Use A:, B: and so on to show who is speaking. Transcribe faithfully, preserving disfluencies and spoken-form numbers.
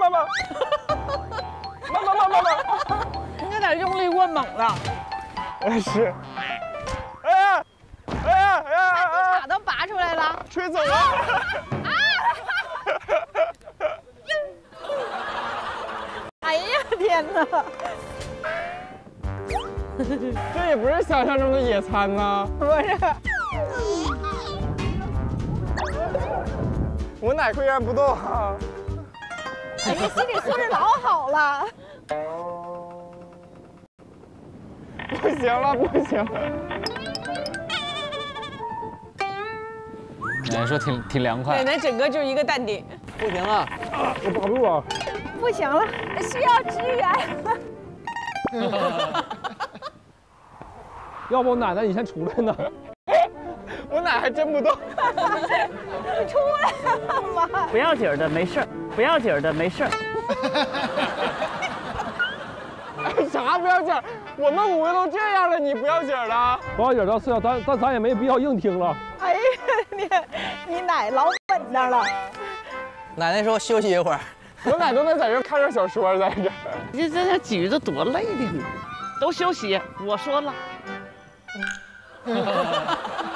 A: 慢慢，慢慢慢慢慢，
B: 你有点用力过猛了。
A: 哎是，哎呀，哎呀哎呀哎呀，
B: 卡都拔出来了，
A: 吹走了。
B: 啊！哎呀天哪！
A: 这也不是想象中的野餐呐。
B: 不是。
A: 我奶岿然不动啊。
B: 哎，你心理素质老好了。
A: 不行了，不行了。
C: 奶奶说挺挺凉快。
B: 奶奶整个就一个淡定。
C: 不行了，
A: 我把不住了。
B: 不行了，需要支援。
A: 要不奶奶你先出来呢？我奶还真不动。
B: 你出来了妈！
D: 不要紧的，没事儿，不要紧的，没事儿。
A: 哎，啥不要紧？我们五个都这样了，你不要紧了？
E: 不要紧倒是，咱但咱也没必要硬听了。
B: 哎呀，你你奶老稳当了。
C: 奶奶说休息一会儿。
A: 我奶都能在这看着小说，在这。
D: 这这这举着多累的呢，都休息。我说了。